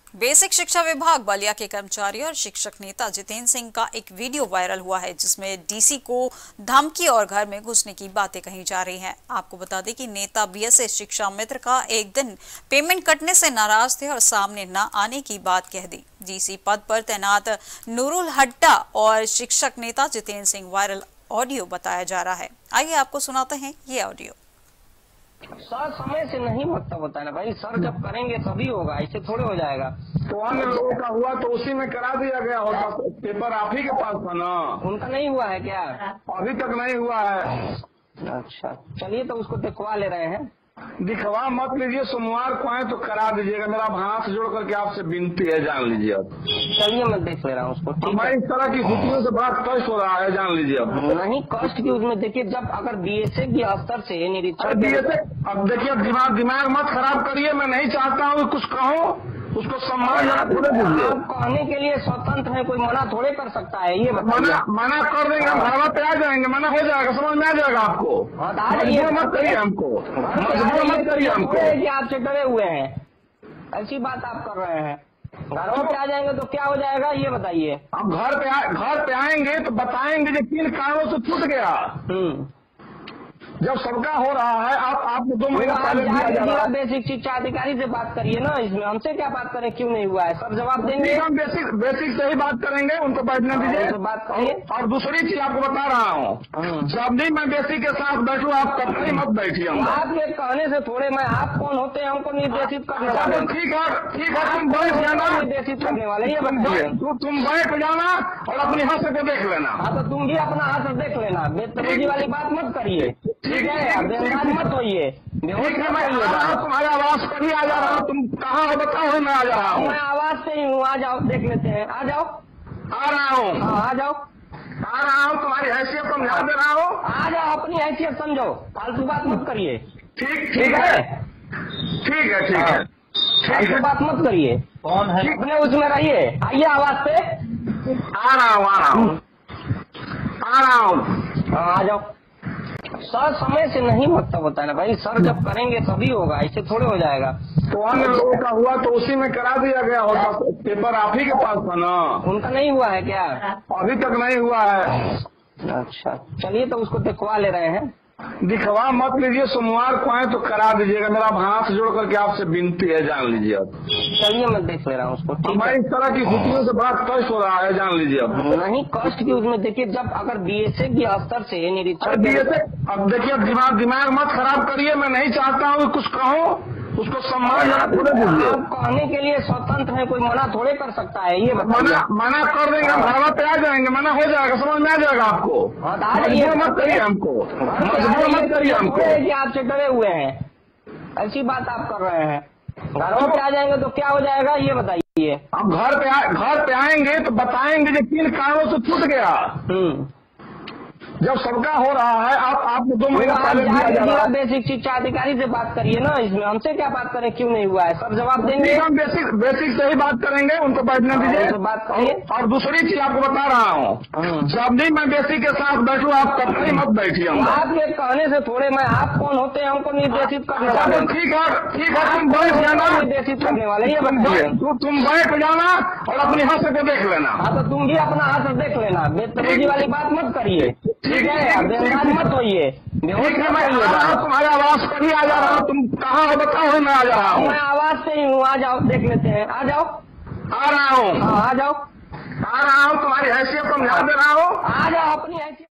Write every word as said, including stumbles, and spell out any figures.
Basic शिक्षा विभाग बलिया के कर्मचारी और शिक्षक नेता जितेंद्र सिंह का एक वीडियो वायरल हुआ है, जिसमें डीसी को धमकी और घर में घुसने की बातें कही जा रही हैं। आपको बता दें कि नेता बीएसएस शिक्षा मित्र का एक दिन पेमेंट कटने से नाराज थे और सामने न आने की बात कह दी। डीसी पद पर तैनात नूरुल हड्डा और शिक्षक नेता जितेंद्र सिंह वायरल ऑडियो बताया जा रहा है। आइए आपको सुनाते हैं ये ऑडियो। सर समय से नहीं मतलब होता है ना भाई, सर जब करेंगे तभी होगा, ऐसे थोड़े हो जाएगा। तो अन्य लोगों का हुआ तो उसी में करा दिया गया होता, पेपर आप ही के पास था ना। उनका नहीं हुआ है क्या? अभी तक नहीं हुआ है। अच्छा चलिए, तो उसको दिखवा ले रहे हैं। दिखवा मत लीजिए, सोमवार को आए तो करा दीजिएगा। मेरा हाथ जोड़ करके आपसे विनती है, जान लीजिए अब। चलिए मैं देख ले रहा हूँ उसको। हमारी इस तरह की स्थितियों से बड़ा कष्ट हो रहा है, जान लीजिए अब। नहीं कष्ट की उसमें देखिए, जब अगर बीएसए के स्तर से निरीक्षण बीएसए अब देखिए, दिमाग दिमाग मत खराब करिए। मैं नहीं चाहता हूँ कुछ कहूँ, उसको सम्मान थोड़े दीजिए। आप कहने के लिए स्वतंत्र है, कोई मना थोड़े कर सकता है। ये मना मना कर देंगे, हम घर पे आ जाएंगे, मना हो जाएगा, समझ में आ जाएगा आपको। मजबूर मत करिए हमको, मजबूर मत करिए हमको कि आपसे डरे हुए हैं, ऐसी बात आप कर रहे हैं। घरों पे आ जाएंगे तो क्या हो जाएगा ये बताइए। अब घर पे आ, घर पे आएंगे तो बताएंगे कि किन कारणों से छूट गया। हम्म जब सबका हो रहा है, आप आपने दो महीना पहले दिया जा रहा है। बेसिक शिक्षा अधिकारी से बात करिए ना, इसमें हमसे क्या बात करें, क्यों नहीं हुआ है, सब जवाब देंगे। हम बेसिक बेसिक से ही बात करेंगे, उनको बैठने दीजिए, बात करिए। और दूसरी चीज आपको बता रहा हूँ, जब भी मैं बेसिक के साथ बैठूँ आप तब कहीं मत बैठिए। आपके कहने से थोड़े मैं, आप कौन होते हैं हमको निर्देशित करने वाले? ठीक है ठीक है, तुम बैठ जाना, निर्देशित करने वाले ये तुम बैठ जाना और अपनी हाथ से देख लेना। हाँ तो तुम भी अपना हाथ से देख लेना, बेतमीजी वाली बात मत करिए, ठीक है? मत होइए, ठीक है। मैं तुम्हारे आवाज पर ही आ जा रहा हूँ, तुम कहाँ हो बताओ, मैं आ जा रहा हूँ। मैं आवाज से ही हूँ, आ जाओ देख लेते हैं। आ जाओ, आ रहा हूँ। हाँ आ जाओ, आ रहा हूँ, तुम्हारी हैसियत को ध्यान दे रहा हूँ। आ जाओ, अपनी हैसियत समझो, फालतू बात मत करिए। ठीक ठीक है ठीक है ठीक है फालतू बात मत करिए। कौन है? अपने उसमें रहिए, आइए आवाज से। आ रहा हूँ आ रहा हूँ आ रहा हूँ आ जाओ। सर समय से नहीं मतलब होता है ना भाई, सर जब करेंगे तभी होगा, ऐसे थोड़े हो जाएगा। तो अन्य लोगों का हुआ तो उसी में करा दिया गया होता, पेपर आप ही के पास था ना। उनका नहीं हुआ है क्या? अभी तक नहीं हुआ है। अच्छा चलिए, तो उसको दिखवा ले रहे हैं। दिखवा मत लीजिए, सोमवार को आए तो करा दीजिएगा। मेरा हाथ जोड़ करके आपसे विनती है, जान लीजिए अब। चलिए मैं देख ले रहा हूँ उसको। हमारी इस तरह की स्थितियों से बड़ा कष्ट हो रहा है, जान लीजिए अब। नहीं कष्ट की उसमें देखिए, जब अगर बीएसए के स्तर से निरीक्षण बीएसए अब देखिए, दिमाग दिमाग मत खराब करिए। मैं नहीं चाहता हूँ कुछ कहूँ, उसको सम्मान थोड़े दीजिए। आप कहने के लिए स्वतंत्र है, कोई मना थोड़े कर सकता है। ये मना मना कर देंगे, हम घर पे आ जाएंगे, मना हो जाएगा, समझ में आ जाएगा आपको। मजबूर मत करिए हमको, मजबूर मत करिए हमको कि आपसे डरे हुए हैं, ऐसी बात आप कर रहे हैं। घरों पे आ जाएंगे तो क्या हो जाएगा ये बताइए। अब घर पे आ, घर पे आएंगे तो बताएंगे कि किन कारणों से छूट गया। हम्म जब सबका हो रहा है, आप आपने दो महीना पहले दिया जा रहा है। बेसिक शिक्षा अधिकारी से बात करिए ना, इसमें हमसे क्या बात करें, क्यों नहीं हुआ है, सब जवाब देंगे। हम बेसिक बेसिक से ही बात करेंगे, उनको बैठने दीजिए, बात करिए। और दूसरी चीज आपको बता रहा हूँ, जब भी मैं बेसिक के साथ बैठूँ आप तब कहीं मत बैठिए। आपके कहने से थोड़े मैं, आप कौन होते हैं हमको निर्देशित करने वाले? ठीक है ठीक है, तुम बैठ जाना, निर्देशित करने वाले ये तुम बैठ जाना और अपनी हाथ से देख लेना। हाँ तो तुम भी अपना हाथ से देख लेना, बेतमीजी वाली बात मत करिए, ठीक है? मत होइए, ठीक है। मैं तुम्हारे आवाज पर ही आ जा रहा हूँ, तुम कहाँ हो बताओ, मैं आ जा रहा हूँ। मैं आवाज से ही हूँ, आ जाओ देख लेते हैं। आ जाओ, आ रहा हूँ हाँ आ जाओ, आ रहा हूँ, तुम्हारी हैसियत को ध्यान दे रहा हूँ। आ जाओ, अपनी हैसियत